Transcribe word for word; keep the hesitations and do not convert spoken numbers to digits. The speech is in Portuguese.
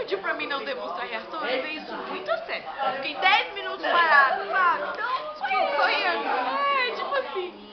pediu pra mim não demonstrar reação, eu levei isso muito a sério. Eu fiquei dez minutos parado, sabe? Então, foi isso aí. É, tipo assim.